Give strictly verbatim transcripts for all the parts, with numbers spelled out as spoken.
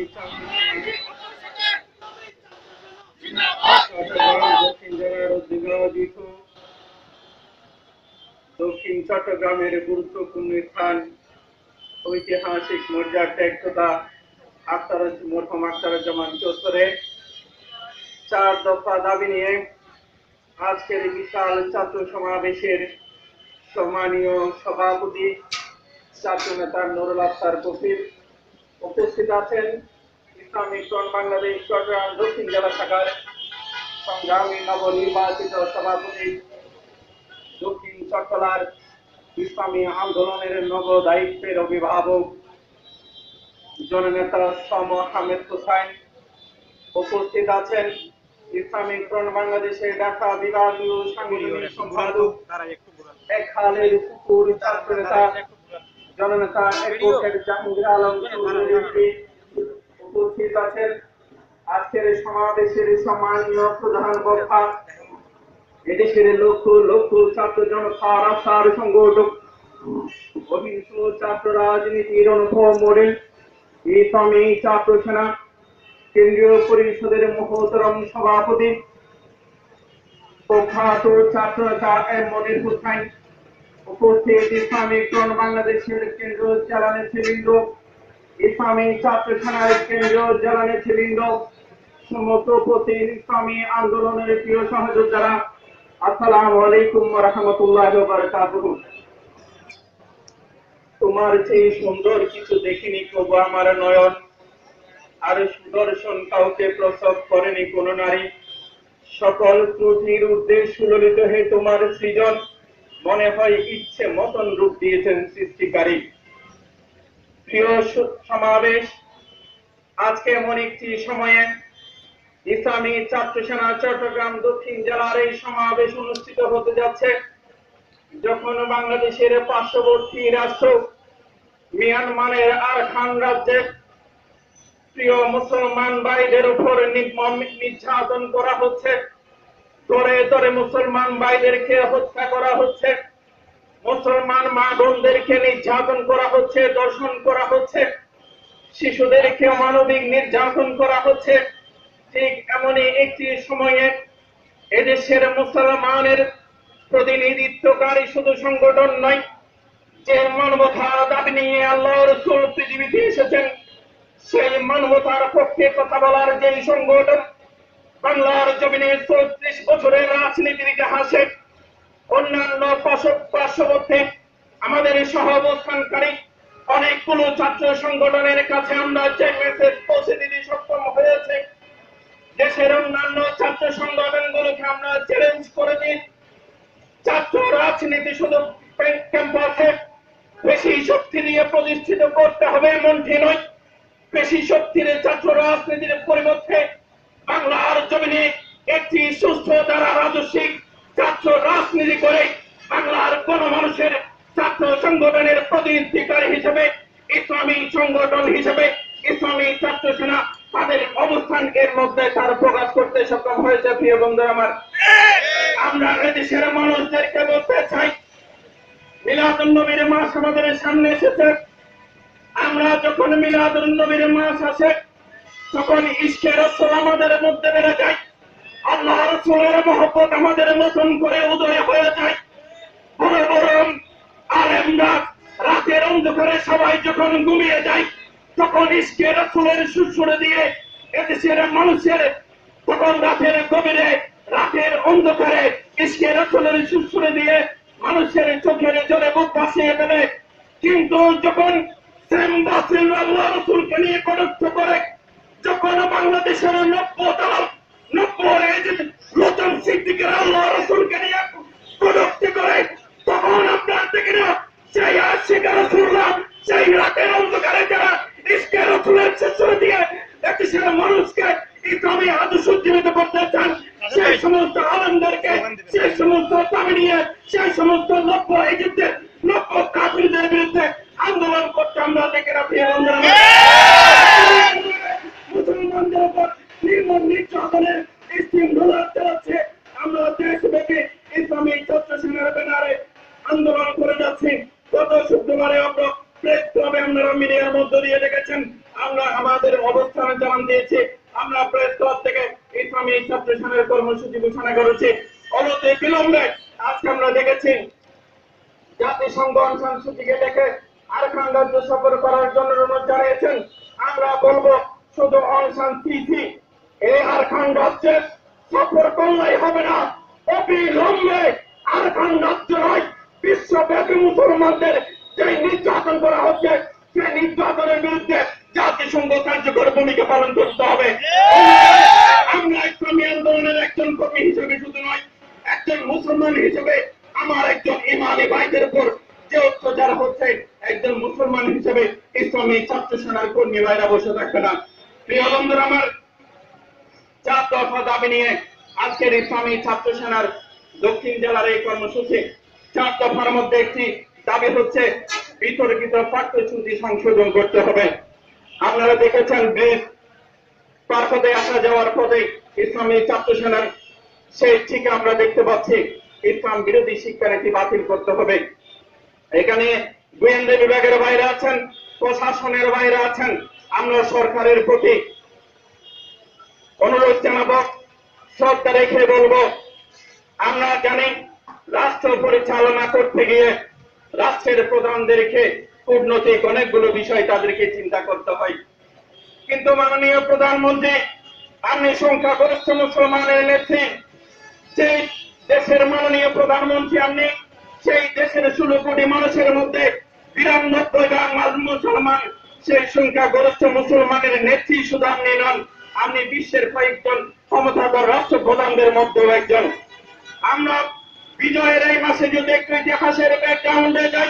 দক্ষিণ চট্টগ্রামের গুরুত্বপূর্ণ স্থান ঐতিহাসিক মর্যাদা একতা আখতার মরহুম আখতারুজ্জামান চত্বরে চার দফা দাবি নিয়ে আজকের বিশাল ছাত্র সমাবেশের সম্মানীয় সভাপতি ছাত্র নেতা নুরুল আফসার কফির উপস্থিত আছেন। ইসলামিক ফ্রন্ট বাংলাদেশ চট্টগ্রাম দক্ষিণ জেলা শাখার সংগ্রামী নবনির্বাচিত সভাপতি, দক্ষিণ চট্টলার ইসলামী আন্দোলনের নব দায়িত্বের অভিভাবক জননেতা শাহ মোহাম্মদ হুসাইন। উপস্থিত আছেন ইসলামিক ফ্রন্ট বাংলাদেশের ঢাকা বিভাগীয় সাংগঠনিক সম্পাদক এক খালের পুকুর ছাত্র নেতা জননেতা অ্যাডভোকেট জাহাঙ্গীর আলম চৌধুরী। উপস্থিত আছেন আজকের সমাবেশের সম্মানীয় প্রধান বক্তা, এদেশের লক্ষ লক্ষ ছাত্র জনতা রাস্তার সংগঠক, অহিংস ছাত্র রাজনীতির অনুভব মোড়ে ইসলামী ছাত্র সেনা কেন্দ্রীয় পরিষদের মহোত্তম সভাপতি প্রখ্যাত ছাত্র নেতা এম মনির হুসাইন। উপস্থিত ইসলামিক ফ্রন্ট বাংলাদেশের কেন্দ্রীয় জেলা নেতৃবৃন্দ, ইসলামী ছাত্র সেনার কেন্দ্রীয় জেলা নেতৃবৃন্দ, সমস্ত প্রতি ইসলামী আন্দোলনের প্রিয় সহযোদ্ধারা, আসসালামু আলাইকুম ওয়া রাহমাতুল্লাহি ওয়া বারাকাতুহু। তোমার চেয়ে সুন্দর কিছু দেখিনি প্রভু আমার নয়ন, আর সুদর্শন কাউকে প্রসব করেনি কোন নারী। সকল ত্রুটির উদ্দেশ্য সুললিত হে তোমার সৃজন, মনে হয় ইচ্ছে মতন রূপ দিয়েছেন সৃষ্টিকারী। প্রিয় সমাবেশ, আজকে এমন একটি সময়ে ইসলামী ছাত্র সেনা চট্টগ্রাম দক্ষিণ জেলার এই সমাবেশ অনুষ্ঠিত হতে যাচ্ছে, যখন বাংলাদেশের পার্শ্ববর্তী রাষ্ট্র মিয়ানমারের আরাকান রাজ্যে প্রিয় মুসলমান ভাইদের উপর নির্মম নির্যাতন করা হচ্ছে, দরে দরে মুসলমান ভাইদেরকে হত্যা করা হচ্ছে, মুসলমান মা বোনদেরকে নির্যাতন করা হচ্ছে, দর্শন করা হচ্ছে, শিশুদেরকে মানবিক নির্যাতন করা হচ্ছে। ঠিক এমনই একটি সময়ে এদেশের মুসলমানের প্রতিনিধিত্বকারী শুধু সংগঠন নয়, যে মানবতার দাবি নিয়ে আল্লাহ রাসূল পৃথিবীতে এসেছেন, সেই মানবতার পক্ষে কথা বলার যে সংগঠন বাংলার জমিনে চৌত্রিশ বছরের রাজনীতির ইতিহাসে অন্যান্য পার্শ্ববর্তী আমাদের সহ অবস্থানকারী অনেকগুলো ছাত্র সংগঠনের কাছে আমরা যে মেসেজ পৌঁছে দিতে সক্ষম হয়েছে, দেশের অন্যান্য ছাত্র সংগঠনগুলোকে আমরা চ্যালেঞ্জ করে দিই, ছাত্র রাজনীতি শুধু ক্যাম্পাসে বেশি শক্তি দিয়ে প্রতিষ্ঠিত করতে হবে এমনটি নয়। বেশি শক্তির ছাত্র রাজনীতির পরিবর্তে বাংলার জমিনে একটি সুস্থ দ্বারা রাজস্বিক ছাত্র রাজনীতি করে বাংলার কোন মানুষের ছাত্র সংগঠনের প্রতিনিধিকারী হিসেবে, ইসলামী সংগঠন হিসেবে ইসলামী ছাত্র সেনা তাদের অবস্থান এর মধ্যে তার প্রকাশ করতে সক্ষম হয়েছে। প্রিয় বন্ধুরা আমার, আমরা এদেশের মানুষদেরকে বলতে চাই, মিলাদুন নবীর মাস আমাদের সামনে এসেছে। আমরা যখন মিলাদুন নবীর মাস আসে, তখন ইশকে রাসূল আমাদের মধ্যে বেড়ে যায়, আল্লাহ রাসূলের মহব্বত আমাদের নতুন করে উদয় হয়ে যায়। বড় বড় আলেমরা রাতের অন্ধকারে সবাই যখন ঘুমিয়ে যায়, তখন ইশকে রাসূলের সুরসুরে দিয়ে এদেশের মানুষের তখন রাতের গভীরে রাতের অন্ধকারে ইশকে রাসূলের সুরসুরে দিয়ে মানুষের চোখের জলে বুক ভাসিয়ে ফেলে। কিন্তু যখন সেম বাসিল আল্লাহ রাসূলকে নিয়ে কটাক্ষ করে, যখন বাংলাদেশের নব্য দল নব্য লোচন সিদ্দিকের আল্লাহ রাসূলকে নিয়ে কটাক্ষ করে, তখন আপনার দেখে না সেই আশিক রাসূলরা সেই রাতের অন্ধকারে যারা ইশকে রাসূলের সুরসুরে দিয়ে এদেশের মানুষকে ইসলামী আদর্শ উজ্জীবিত করতে চান, সেই সমস্ত আলেমদেরকে, সেই সমস্ত দাবি নিয়ে, সেই সমস্ত নব্য ইজিপ্টের নব্য কাফিরদের বিরুদ্ধে আন্দোলন করতে আমরা দেখে রাখি। মুসলমানদের উপর নির্মম নির্যাতনের স্টিম রোলার চালাচ্ছে। আমরা দেশব্যাপী ইসলামী ছাত্র সেনার ব্যানারে আন্দোলন করে যাচ্ছি। গত শুক্রবারে আমরা প্রেস ক্লাবে আপনারা মিডিয়ার মধ্য দিয়ে দেখেছেন আমরা আমাদের অবস্থানে জানান দিয়েছি। আমরা প্রেস ক্লাব থেকে ইসলামী ছাত্র সংসদের কর্মসূচি ঘোষণা করেছি। অনতি বিলম্বে আজকে আমরা দেখেছি জাতিসংঘ অনশন সূচিকে দেখে আরাকান রাজ্য সফর করার জন্য অনুরোধ জানিয়েছেন। আমরা বলবো শুধু অনশন সিসি এই আরাকান রাজ্যে সফর করলেই হবে না, অবিলম্বে আরাকান রাজ্য নয় বিশ্বব্যাপী মুসলমানদের যে নির্যাতন করা হচ্ছে সেই নির্যাতনের বিরুদ্ধে জাতিসংঘ কার্যকর ভূমিকা পালন করতে হবে। আমরা ইসলামী আন্দোলনের একজন কর্মী হিসেবে শুধু নয়, একজন মুসলমান হিসেবে আমার একজন ইমানি ভাইদের উপর যে অত্যাচার হচ্ছে, একজন মুসলমান হিসেবে ইসলামী ছাত্র সেনার কর্মী ভাইরা বসে থাকবে না। প্রিয় বন্ধুরা আমার, চার দফা দাবি নিয়ে আজকের ইসলামী ছাত্র সেনার দক্ষিণ জেলার এই কর্মসূচি। চার দফার মধ্যে একটি দাবি হচ্ছে বিতর্কিত পাঠ্যসূচি সংশোধন করতে হবে। আপনারা দেখেছেন ব্রিজ পার পথে আসা যাওয়ার পথে ইসলামী ছাত্র সেনার সেই ঠিক আমরা দেখতে পাচ্ছি ইসলাম বিরোধী শিক্ষানীতি বাতিল করতে হবে। এখানে গোয়েন্দা বিভাগের বাইরে আছেন, প্রশাসনের বাইরে আছেন। আমরা সরকারের প্রতি অনুরোধ জানাবো, শ্রদ্ধা রেখে বলবো, আমরা জানি রাষ্ট্র পরিচালনা করতে গিয়ে রাষ্ট্রের প্রধানদেরকে কূটনৈতিক অনেকগুলো বিষয় তাদেরকে চিন্তা করতে হয়। কিন্তু মাননীয় প্রধানমন্ত্রী, আপনি সংখ্যাগরিষ্ঠ মুসলমানের নেত্রী, সেই দেশের মাননীয় প্রধানমন্ত্রী আপনি, সেই দেশের ষোলো কোটি মানুষের মধ্যে বিরানব্বই ভাগ মুসলমান, সেই সংখ্যাগরিষ্ঠ মুসলমানের নেত্রী শুধু আপনি নন, আপনি বিশ্বের কয়েকজন ক্ষমতাধর রাষ্ট্রপ্রধানদের মধ্যেও একজন। আমরা বিজয়ের এই মাসে যদি একটু ইতিহাসের ব্যাকগ্রাউন্ডে যাই,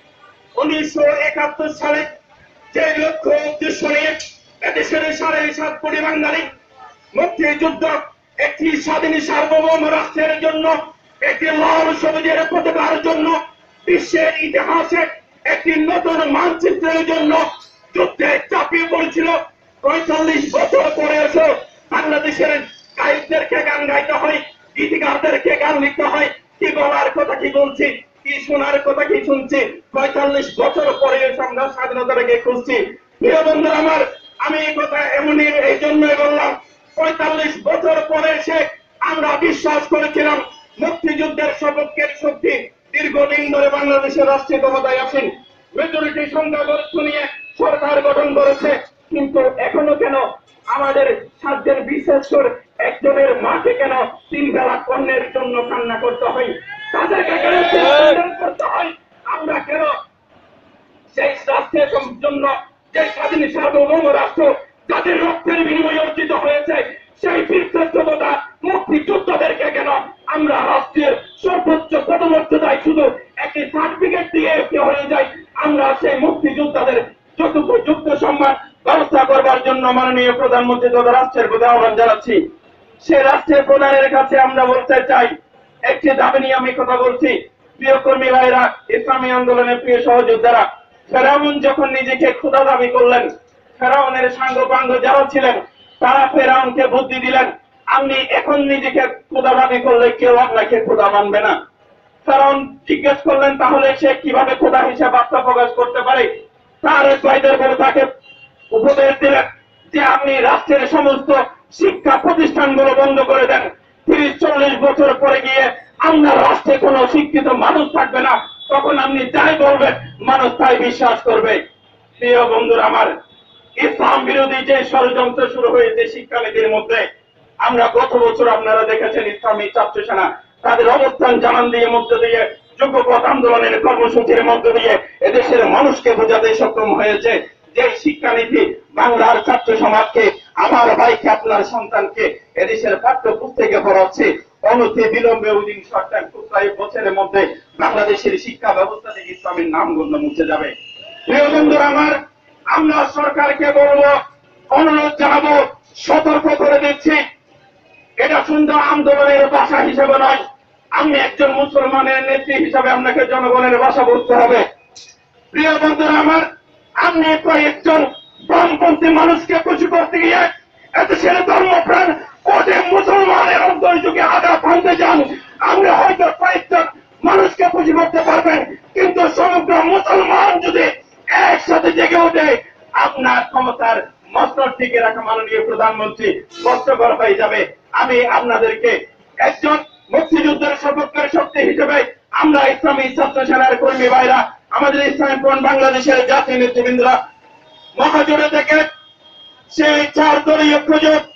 উনিশশো একাত্তর সালে যে লক্ষ্য উদ্দেশ্য নিয়ে এদেশের সাড়ে সাত কোটি বাঙালি মুক্তিযুদ্ধ একটি স্বাধীন সার্বভৌম রাষ্ট্রের জন্য, একটি লাল সবুজের পতাকার জন্য, বিশ্বের ইতিহাসে একটি নতুন মানচিত্রের জন্য যুদ্ধে চাপিয়ে পড়েছিল। পঁয়তাল্লিশ বছর পরে এসে বাংলাদেশের গায়কদেরকে গান গাইতে হয়, গীতিকারদেরকে গান লিখতে হয়, কি বলার কথা কি বলছি, কি শোনার কথা কি শুনছি। পঁয়তাল্লিশ বছর পরে এসে আমরা স্বাধীনতাটাকে খুঁজছি। প্রিয় বন্ধুরা আমার, আমি এই কথা এমনই এই জন্যই বললাম, পঁয়তাল্লিশ বছর পরে এসে আমরা বিশ্বাস করেছিলাম মুক্তিযুদ্ধের সপক্ষের শক্তি দীর্ঘদিন ধরে বাংলাদেশের রাষ্ট্রীয় ক্ষমতায় আছেন, মেজরিটি সংখ্যাগরিষ্ঠ নিয়ে সরকার গঠন করেছে। কিন্তু এখনো কেন আমাদের সাধ্যের বিশেষ করে একজনের মাকে কেন তিন বেলা কন্যের জন্য কান্না করতে হয়, তাদেরকে কেন করতে হয়? আমরা কেন সেই রাষ্ট্রের জন্য, যে স্বাধীন সার্বভৌম রাষ্ট্র যাদের রক্তের বিনিময়ে অর্জিত হয়েছে, সেই বীরশ্রেষ্ঠতা মুক্তিযোদ্ধাদেরকে কেন আমরা রাষ্ট্রের সর্বোচ্চ পদমর্যাদায় শুধু একটি সার্টিফিকেট দিয়ে হয়ে যায়? আমরা সেই মুক্তিযোদ্ধাদের যতটুকু যুক্ত সম্মান ব্যবস্থা করবার জন্য মাননীয় প্রধানমন্ত্রী তথা রাষ্ট্রের প্রতি আহ্বান জানাচ্ছি। সে রাষ্ট্রের প্রধানের কাছে আমরা বলতে চাই, একটি দাবি নিয়ে আমি কথা বলছি। প্রিয় কর্মী ভাইরা, ইসলামী আন্দোলনের প্রিয় সহযোদ্ধারা, ফেরাউন যখন নিজেকে খোদা দাবি করলেন, ফেরাউনের সাঙ্গপাঙ্গ যারা ছিলেন তারা ফেরাউনকে বুদ্ধি দিলেন, আপনি এখন নিজেকে খোদা দাবি করলে কেউ আপনাকে খোদা মানবে না। ফেরাউন জিজ্ঞেস করলেন তাহলে সে কিভাবে খোদা হিসেবে আত্মপ্রকাশ করতে পারে? তার ভাইদের বলে তাকে উপদেশ দিলেন যে আপনি রাষ্ট্রের সমস্ত শিক্ষা প্রতিষ্ঠানগুলো বন্ধ করে দেন, তিরিশ চল্লিশ বছর পরে গিয়ে আপনার রাষ্ট্রে কোনো শিক্ষিত মানুষ থাকবে না, তখন আপনি যাই বলবেন মানুষ তাই বিশ্বাস করবে। প্রিয় বন্ধুরা আমার, ইসলাম বিরোধী যে ষড়যন্ত্র শুরু হয়েছে শিক্ষানীতির মধ্যে, আমরা গত বছর আপনারা দেখেছেন ইসলামী ছাত্র সেনা তাদের অবস্থান জানান দিয়ে মধ্য দিয়ে যুগপথ আন্দোলনের কর্মসূচির মধ্য দিয়ে এদেশের মানুষকে বোঝাতে সক্ষম হয়েছে যে শিক্ষানীতি বাংলার ছাত্র সমাজকে, আমার ভাইকে, আপনার সন্তানকে এদেশের পাঠ্য পুস্তকে পড়াচ্ছে। অনতি বিলম্বে ওইদিন সরকার খুব কয়েক বছরের মধ্যে বাংলাদেশের শিক্ষা ব্যবস্থা থেকে ইসলামের নাম গণ্য মুছে যাবে। প্রিয় বন্ধুরা আমার, আমরা সরকারকে বলবো, অনুরোধ জানাবো, সতর্ক করে দিচ্ছি, এটা শুধু আন্দোলনের ভাষা হিসেবে নয়, আমি একজন মুসলমানের নেত্রী হিসাবে আপনাকে জনগণের ভাষা বলতে হবে। প্রিয় বন্ধুরা আমার, আপনি কয়েকজন বামপন্থী মানুষকে খুশি করতে গিয়ে এদেশের ধর্মপ্রাণ কোটে মুসলমানের অন্তর্যুগে আঘাত ভাঙতে যান। আমরা হয়তো কয়েকজন মানুষকে খুশি করতে পারবেন, কিন্তু সমগ্র মুসলমান যদি একসাথে জেগে ওঠে আপনার ক্ষমতার মসনদ টিকে রাখা মাননীয় প্রধানমন্ত্রী কষ্টকর হয়ে যাবে। আমি আপনাদেরকে একজন মুক্তিযুদ্ধের সপক্ষের শক্তি হিসেবে আমরা ইসলামী ছাত্র সেনার কর্মী ভাইরা, আমাদের ইসলামপূর্ণ বাংলাদেশের জাতীয় নেতৃবৃন্দরা মহাজোড়ে থেকে সেই চার দলীয় প্রজোট